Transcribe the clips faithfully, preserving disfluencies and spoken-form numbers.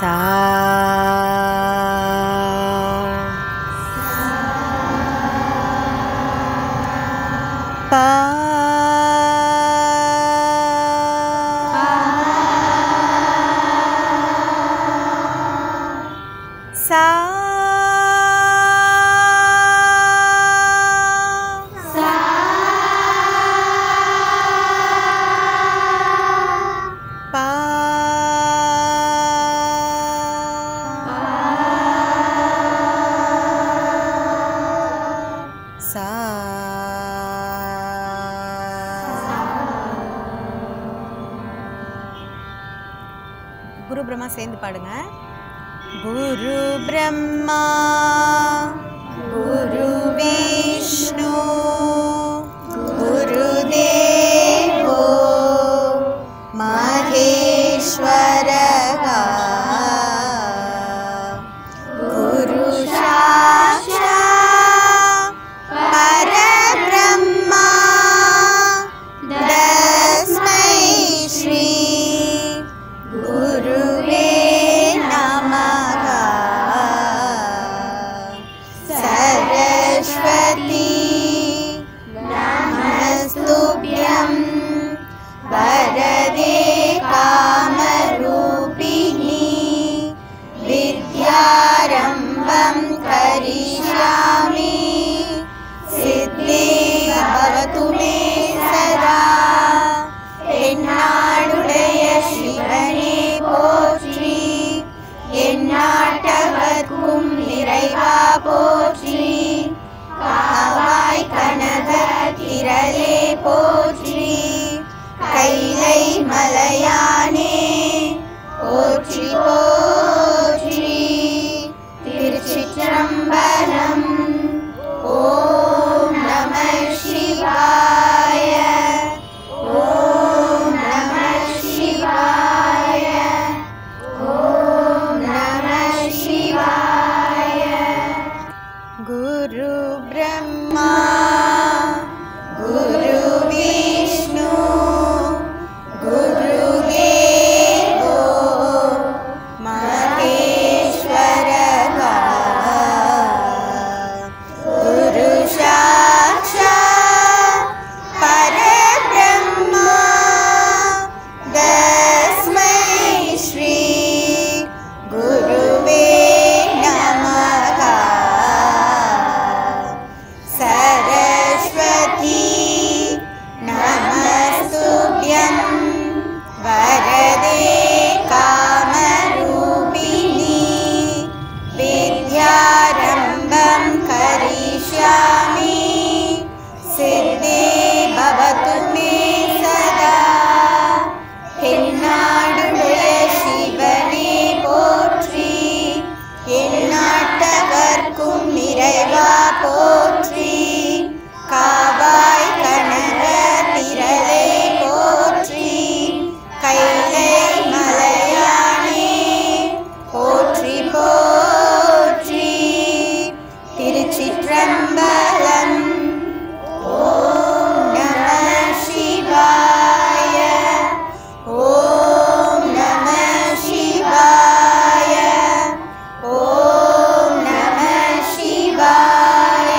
सा पा सा पा सा குரு பிரம்மா சேர்ந்து பாடுங்க. குரு பிரம்மா குரு விஷ்ணு குரு தேவோ மகேஸ்வரஹ குரு சாக்ஷாத் பரபிரம்மா தஸ்மை ஸ்ரீ குருவே நமஹ. சரஸ்வதி நமஸ்துப்யம் வரதே காமரூபிணி வித்யாரம்பம் கரிஷ்யாமி சித்தி பவது மே சதா. என்னாடுடைய சிவனே போற்றி, எந்நாட்டவர்க்கும் இறைவா போற்றி, காவாய் கனக திரளே போற்றி, கைலை மலையானே போற்றி போற்றி. திருச்சிற்றம்பலம். ஓம் நம சிவாய. ஓம் நம சிவாய. ஓம் நம சிவாய. குரு பிரம்மா குரு விஷ்ணு குரு தேவோ மகேஸ்வரஹ குரு சாக்ஷாத் பரபிரம்மா தஸ்மை ஸ்ரீ குருவே நமஹ. சரஸ்வதி நமஸ்துப்யம் வரதே காமரூபிணி வித்யாரம்பம் கரிஷ்யாமி சித்தி பவது மே சதா. தென்னாடுடைய சிவனே போற்றி, எந்நாட்டவர்க்கும் இறைவா போற்றி, காவாய் கனக திரளே போற்றி, கைலை மலையானே போற்றி போற்றி. திருச்சிற்றம்பலம். ஓம் நம சிவாய. ஓம் நம சிவாய. ஓம் நம சிவாய.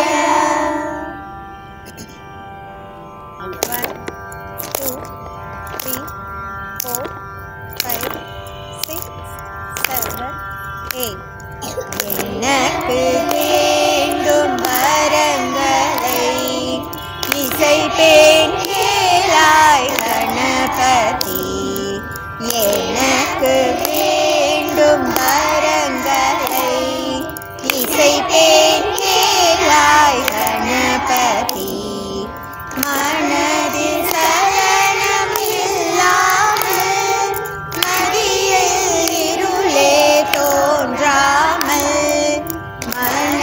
One, two, three, four, five, six, seven, eight. எனக்கு வேண்டும் வரங்களை இசைப்பேன் கேளாய் கணபதி. எனக்கு வேண்டும் வரங்களை இசைப்பேன் கேளாய் கணபதி. மனதில் சலனம் இல்லாமல் மதியில் இருளே தோன்றாமல் மன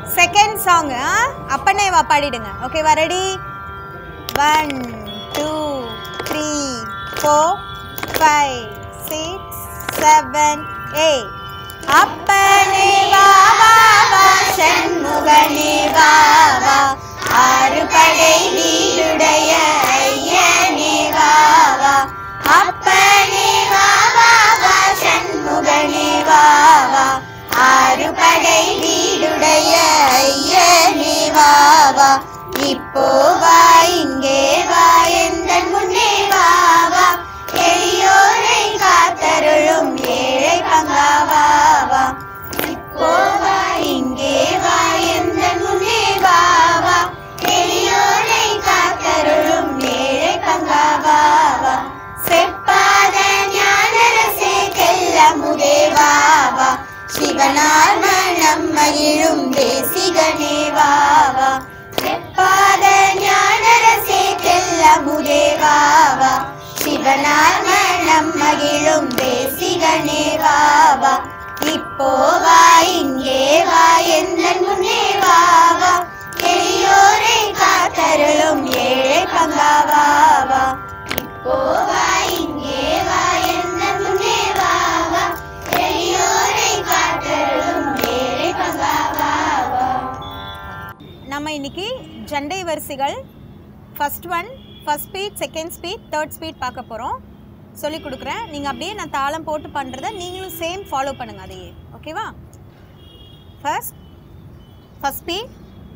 செகண்ட் சாங் அப்பனே வா பாடிடுங்க. ஓகேவா? Ready? One two three four five six seven eight. அப்பனே வா வா வா சண்முகனே வா வா, ஆறு படை வீடுடைய ஐயனே வா வா. அப்பனே வா வா வா சண்முகனே வா வா, ஆறு படை வீடுடைய ஐயனே வா வா. இப்போ வா இங்கே வா எந்தன் முன்னே வா வா, எளியோரை காத்தருளும் ஏழை பங்கா வா வா. இப்போ வா இங்கே வா எந்தன் முன்னே வா வா, எளியோரை காத்தருளும் ஏழை பங்கா வா வா. செப்பாத ஞானரசே கெல்லமுதே வா வா, சிவனார் மனம் மகிழும் தேசிகனே வா வா. செப்பாத ஞானரசே கெல்லமுதே வா வா, சிவனார் மனம் மகிழும் தேசிகனே வா வா. இப்போ வா இங்கே வா எந்தன் முன்னே வா வா, எளியோரை காத்தருளும் ஏழை பங்கா வா வா. இப்போ வா இங்கே வா எந்தன் முன்னே வா வா, எளியோரை காத்தருளும் ஏழை பங்கா வா வா. நம்ம இன்னைக்கு ஜண்டை வரிசைகள் first one, first speed, second speed, third speed பார்க்க போகிறோம். சொல்லி கொடுக்குறேன். நீங்கள் அப்படியே நான் தாளம் போட்டு பண்ணுறத நீங்களும் சேம் ஃபாலோ பண்ணுங்கள் அதையே. ஓகேவா? First first speed.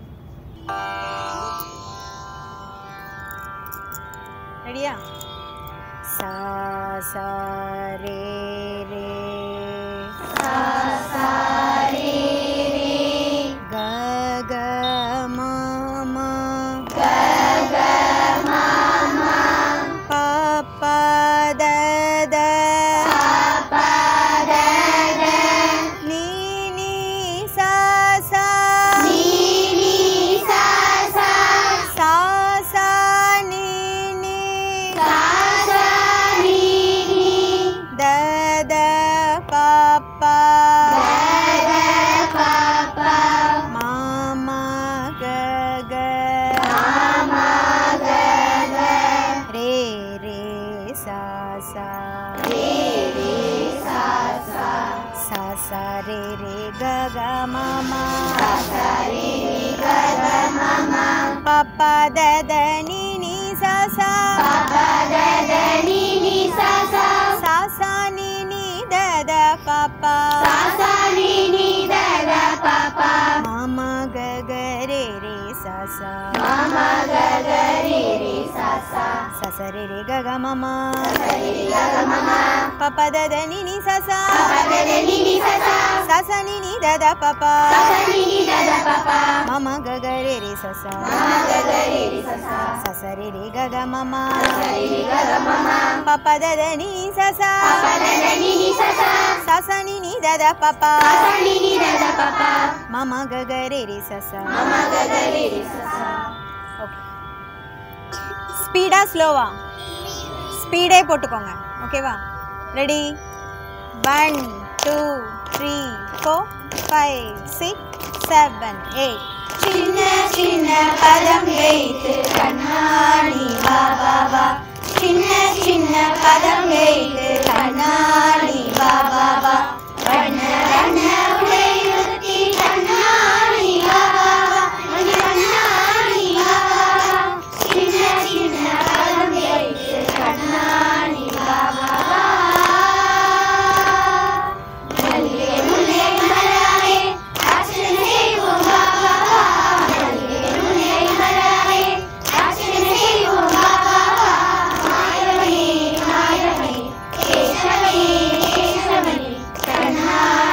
ரெடியா? சா சா ரே ரே, சா சா ரே ரே, க க மா மா, க க மா மா, பா பா த த, பா பா த த, நீ நீ சா சா, நீ நீ சா சா, சா சா நீ நீ, சா சா நீ நீ, த த பா பா, த த பா பா, மா மா க க, மா மா க க, ரே ரே சா சா, ரே ரே சா சா, சா சா ரே ரே க க மா மா, சா சா ரே ரே க க மா மா, பா பா த த நீ நீ சா சா, பா பா த த நீ நீ சா சா, சா சா நீ நீ த த பா பா, சா சா நீ நீ த த பா பா, மா மா க க ரே ரே சா சா, மா மா க க ரே ரே சா சா, சா சா ரே ரே க க மா மா, சா சா ரே ரே க க மா மா, பா பா த த நீ நீ சா சா, பா பா த த நீ நீ சா சா, சா சா நீ நீ த த பா பா, சா சா நீ நீ த த பா பா, மா மா க க ரே ரே சா சா, மா மா க க ரே ரே சா சா, சா சா ரே ரே க க மா மா, சா சா ரே ரே க க மா மா, பா பா த த நீ நீ சா சா, பா பா த த நீ நீ சா சா, சா சா நீ நீ த த பா பா, சா சா நீ நீ த த பா பா, மா மா க க ரே ரே சா சா, மா மா க க ரே ரே சா சா. ஓகே. ஸ்பீடா ஸ்லோவா? ஸ்பீடே போட்டுக்கோங்க. ஓகேவா? Ready? One two three four five six seven eight. சின்ன சின்ன பதம் வைத்து கண்ணாடி வா வா வா, சின்ன சின்ன பதம் வைத்து கண்ணாடி வா வா வா, வண்ண வண்ண உடை உடுத்தி கண்ணாடி வா வா வா, கண்ணாடி வா வா வா, சின்ன சின்ன பதம் வைத்து கண்ணாடி வா வா வா. மல்லிகை முல்லை மலரே அர்ச்சனை செய்வோம் வா வா வா, மல்லிகை முல்லை மலரே அர்ச்சனை செய்வோம் வா வா வா, மாயவனே மாயவனே கேசவனே கேசவனே கண்ணா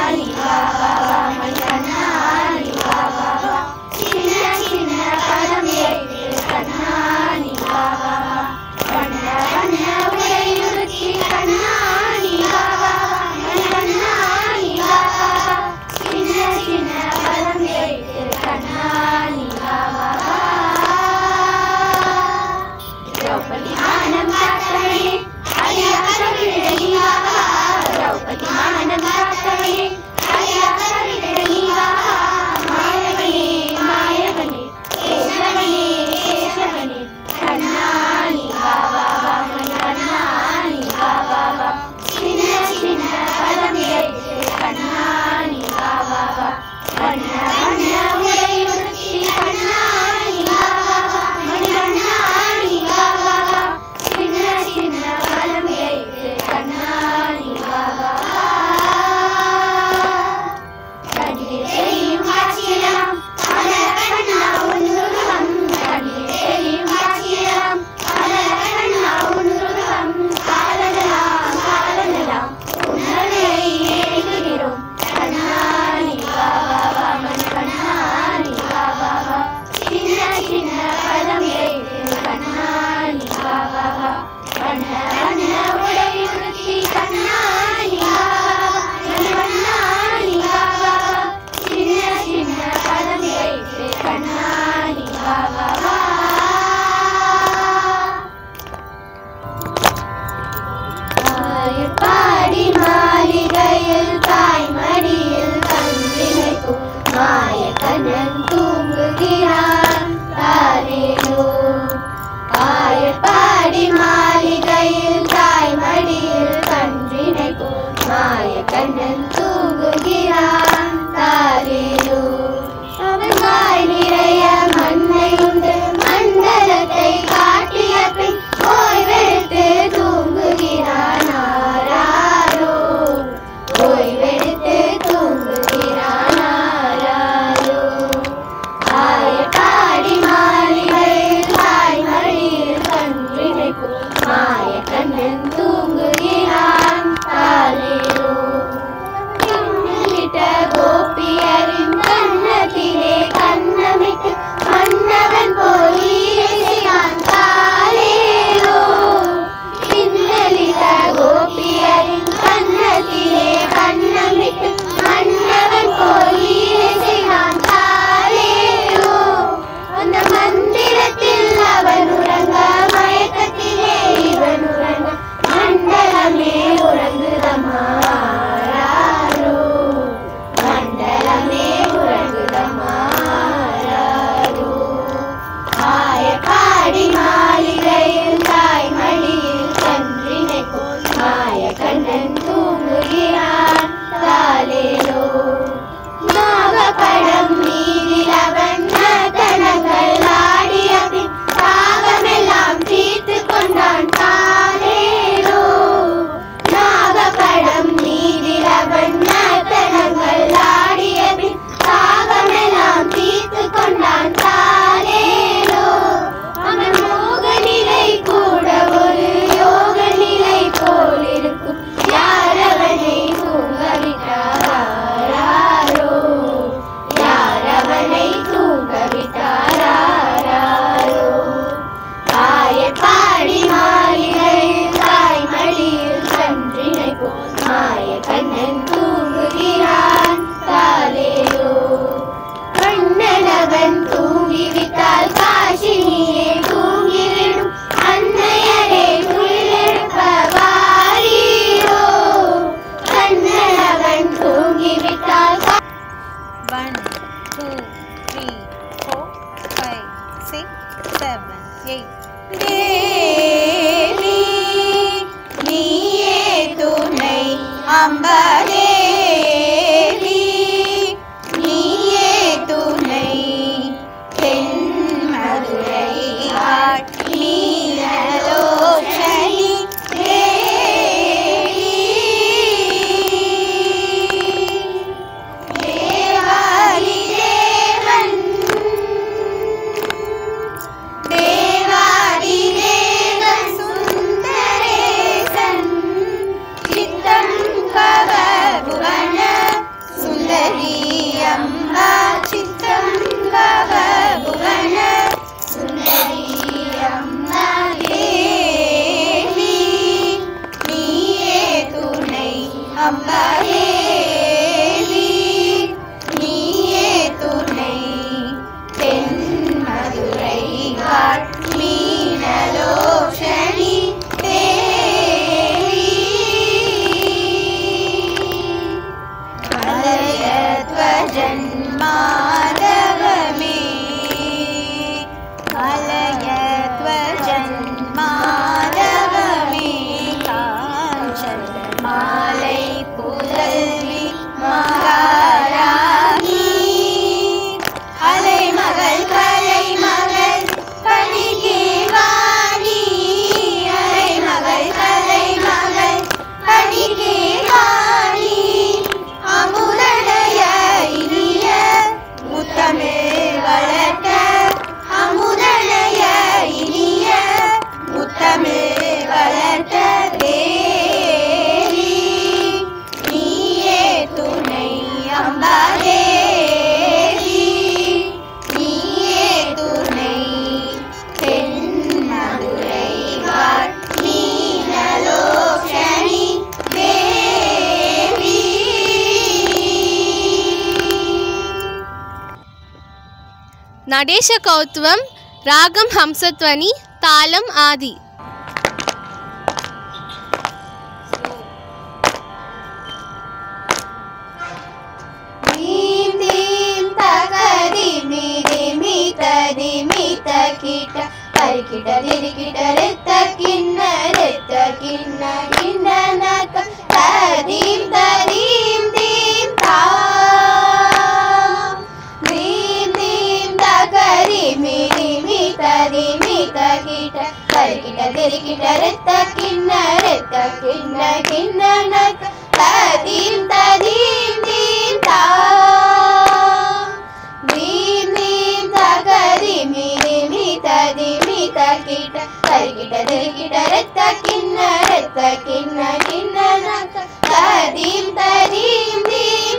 தேவி நீயே துணை அம்பதேவி நீயே துணை தென் மதுரை நீலலோச்சனி தேவி தேவாதி தேவன் தேவாதி தேவன் சுந்தரேசன் சித்தம் கவபுவன சுந்தரி அம்பா சித்தம் கவபுவன சுந்தரி அம்மா தேவி நீயே துணை அம்பா தேவி நீயே துணை தென் மதுரை மீனலோஷணி தேவி மலயத்வஜன் மாதவமே மலயத்வஜன் மாதவமே காஞ்சன் மாலை புதல்வி மகாராணி அலைமகள் கலைமகள் கணிகேவாணி அலைமகள் கலைமகள் கணிகேவாணி அமுதடைய இனிய முத்தமே வளர்க்க அமுதடைய இனிய முத்தமே வளர்க்க தேவி நீயே துணை அம்பா தேவி நீயே துணை தென் மதுரை மீனலோஷணி தேவி. நடேஷ கௌத்வம் ராகம் ஹம்சத்வனி தாளம் ஆதி. தீம் தீம் தகதி மிதி மிததி மித கிட்ட பரிக்கிட்ட திரிக்கிட்ட ரித்த கிண்ண ரித்த கிண்ண கிண்ண நக்க ததீம் ததீம் தீம் தாம் தீம் தீம் தகதி மிதி மிததி மித கிட்ட பரிக்கிட்ட திரிக்கிட்ட ரித்த கிண்ண ரித்த கிண்ண கிண்ண நக்க ததீம் ததீம் தீம் தாம் தீம் தீம் தகதி மிதி மிததி மித கிட்ட பரிக்கிட்ட திரிக்கிட்ட ரித்த கிண்ண ரித்த கிண்ண கிண்ண நக்க ததீம் ததீம் தீம்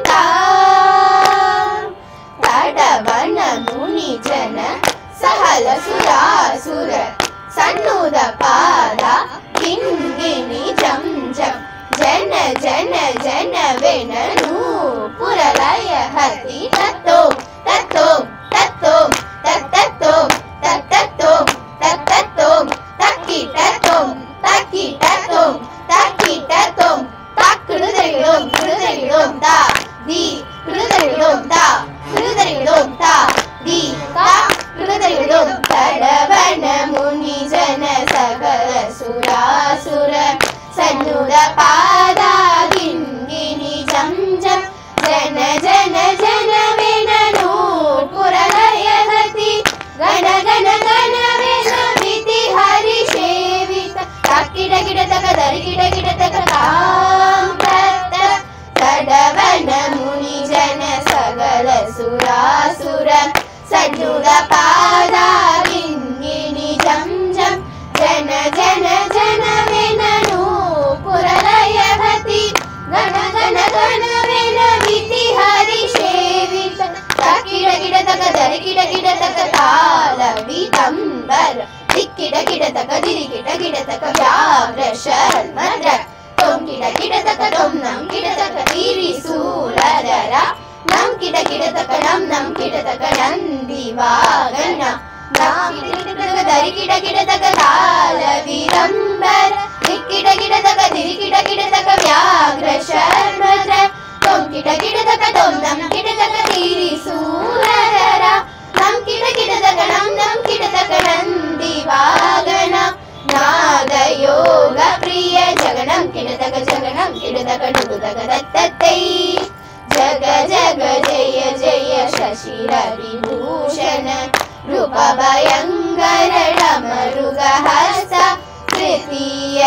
தாம் தடவன முனி ஜன சஹல சுராசுர சன்னுத பாத கிங்கினி ஜம் ஜம் ஜன ஜன ஜன வெனு புரலய ஹதி தத்தோம் தத்தோம் தத்தோம் தத்தத்தோம் தத்தத்தோம் தத்தத்தோம் தக்கி தத்தோம் தக்கி தத்தோம் தக்கி தத்தோம் தக்கிடுதரிடும் கிடுதரிடும் தா தி கிடுதரிடும் தா கிடுதரிடும் தா தி தா கிடுதரிடும் தடவன முனி ஜன சகல சுராசுர சன்னுத பாதா கிங்கினி ஜம் ஜம் ஜன ஜன ஜன வெனு புரலய ஹதி ಗಣ ಗಣ ಗಣವೆನ ವಿಧಿ ಹರಿ ಸೇವಿತ ತಕ್ಕಿಡ ಗಿಡ ತಕ ದರಿ ಗಿಡ ಗಿಡ ತಕ ಕಾಂ ತತ್ತ ತಡವನ ಮುನಿ ಜನ ಸಗಲ ಸುರಾಸುರ ಸಜ್ಜುದ ಪಾದ ಗಿಂಗಿನಿ ಜಂ ಜಂ ಜನ ಜನ ಜನವೆನನು ಪುರಲಯ ಭತಿ ಗಣ ಗಣ ಗಣವೆನ ವಿಧಿ ಹರಿ ಸೇವಿತ ತಕ್ಕಿಡ ಗಿಡ ತಕ ದರಿ ಗಿಡ ಗಿಡ ತಕ ತಾಲ ವಿದಂಬರ ದಿಕ್ಕಿಡ ಗಿಡ ತಕ ದಿರಿ ಗಿಡ ಗಿಡ ತಕ ವ್ಯಾಘ್ರ ಶರ್ಮದ್ರ ತೊಂ ಗಿಡ ಗಿಡ ತಕ ತೊಂ ನಂ ಗಿಡ ತಕ ತೀರಿ ಸೂರದರ ನಂ ಗಿಡ ಗಿಡ ತಕ ನಂ ನಂ ಗಿಡ ತಕ ನಂದಿ ವಾಗನ ನಂ ಗಿಡ ಗಿಡ ತಕ ದರಿ ಗಿಡ ಗಿಡ ತಕ ತಾಲ ವಿದಂಬರ ದಿಕ್ಕಿಡ ಗಿಡ ತಕ ದಿರಿ ಗಿಡ ಗಿಡ ತಕ ವ್ಯಾಘ್ರ ಶರ್ಮದ್ರ ತೊಂ ಗಿಡ ಗಿಡ ತಕ ತೊಂ ನಂ ಗಿಡ ತಕ ತೀರಿ ಸೂರದರ ನಂ ಗಿಡ ಗಿಡ ತಕ ನಂ ನಂ ಗಿಡ ತಕ ನಂದಿ विवागन नादयोग प्रिय जगनं किडतक जगनं किडतक डुगुतक दत्ततै जग जग जय जय शशि रविभूषण रूपभयङ्कर डमरुगहस्त तृतीय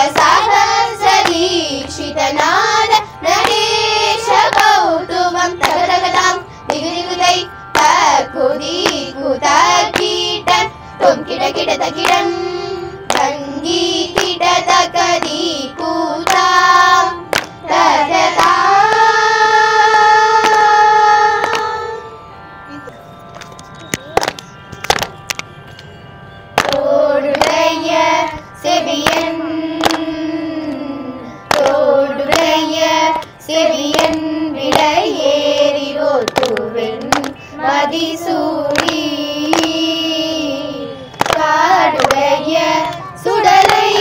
सहस्रदीक्षितनाद नरेश कौतुकं तगतगतां दिगुदिगुदै तकुदिकुतकीट तुम किट किट तकिडं गंगी किट तकदीकुता तगता तोडुடைய செவியன் தோடுடைய செவியன் விடையேறி ஓட்டுவென் மதிசூடி காடுடைய சுடலை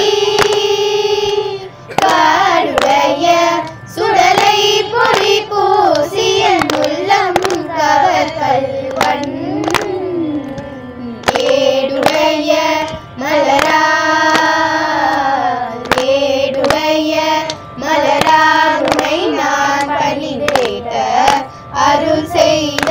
காடுடைய சுடலை பொறி பூசியன் உள்ளம் கவர்கல்வன் ஏடுடைய மலரா ஏடுடைய மலரா உனை நான் பணிந்தேத்த அருள் செய்த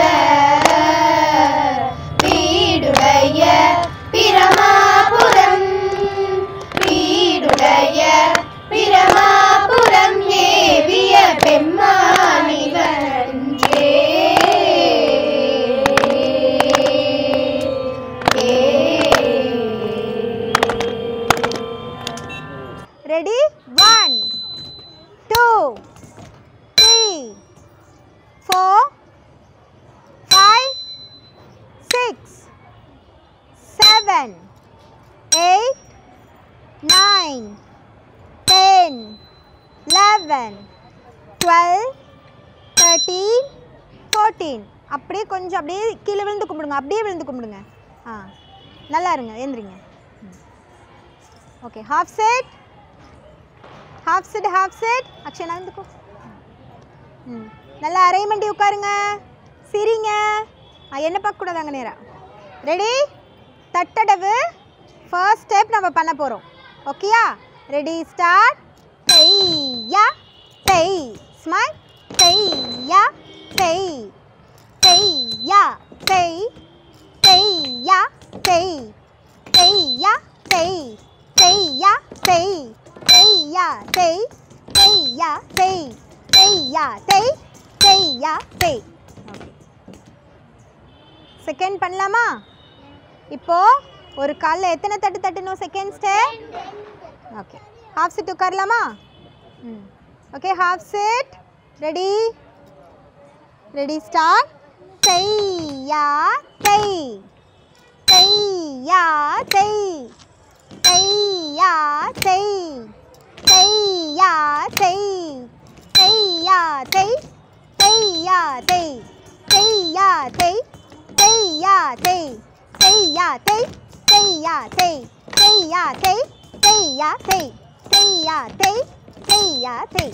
வீடுடைய பிரமாபுரம் வீடுடைய பிரமாபுரம் ஏவிய பெம்மானிவன்றே Ready? One, two, three, four, five, six, seven, eight, nine, ten, eleven, twelve, thirteen, fourteen. அப்படியே கொஞ்சம் அப்படியே கீழே விழுந்து கும்பிடுங்க, அப்படியே விழுந்து கும்பிடுங்க. ஆ நல்லா இருங்க, எழுந்திரிங்க. Okay, half set half set half set Akshay நான் வந்துக்கோ. ம் நல்லா அரை மண்டி உட்காருங்க, சிரிங்க. ஆ என்ன பார்க்கக்கூடாதாங்க நேராக. ரெடி? தட்டடவு ஃபர்ஸ்ட் ஸ்டெப் நம்ம பண்ண போகிறோம். ஓகேயா? Ready start. தையா தை ஸ்மைல் தையா தை தையா தை தையா தை தையா தை தையா தை தையா தை தையா தை தையா தை தையா தை. செகண்ட் பண்ணலாமா? இப்போ ஒரு காலில் எத்தனை தட்டு தட்டணும்? Second step. Okay, half set உட்காரலாமா? ம் okay, half set. Ready ready start. தையா தை தையா தை தையா தை தையா தை தையா தை தையா தை தையா தை தையா தை தையா தை தையா தை தையா தை தையா தை தையா தை தையா தை.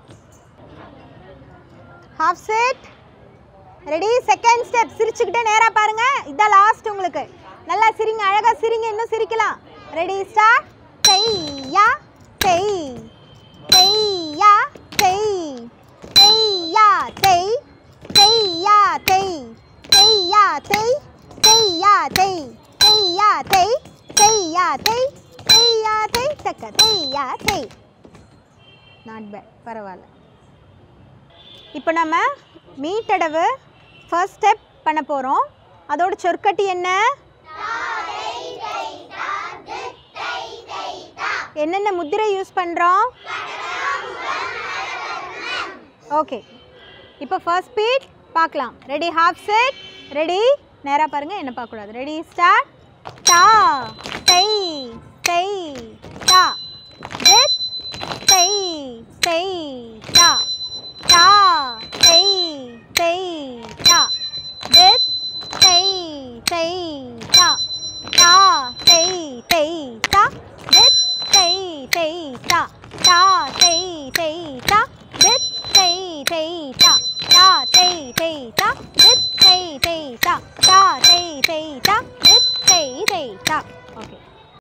Half set. Ready second step. சிரிச்சுக்கிட்டே நேராக பாருங்க, இதான் லாஸ்ட் உங்களுக்கு. நல்லா சிரிங்க, அழகாக சிரிங்க, இன்னும் சிரிக்கலாம். Ready start. தையா தை தையா தை தையா தை தையா தை தையா தை தையா தை தையா தை தையா தை தையா தை தக்க தையா தை. நாட் பேட், பரவாயில்ல. இப்போ நம்ம மீட்டடவு ஃபர்ஸ்ட் ஸ்டெப் பண்ண போகிறோம். அதோட சொற்கட்டி என்ன? என்னென்ன முத்திரை யூஸ் பண்ணுறோம்? ஓகே, இப்போ ஃபர்ஸ்ட் ஸ்பீட் பார்க்கலாம். Ready half set. ரெடி நேராக பாருங்கள், என்ன பார்க்கக்கூடாது. Ready start. டா தை தை டா தித் தை தை டா டா தை தை டா தித் தை தை டா டா தை தை டா தித் தை தை டா டா தை தை டா தித் தை தை டா டா தை தை டா தித் தை தை டா டா தை தை டா தித் தை தை டா. ஓகே.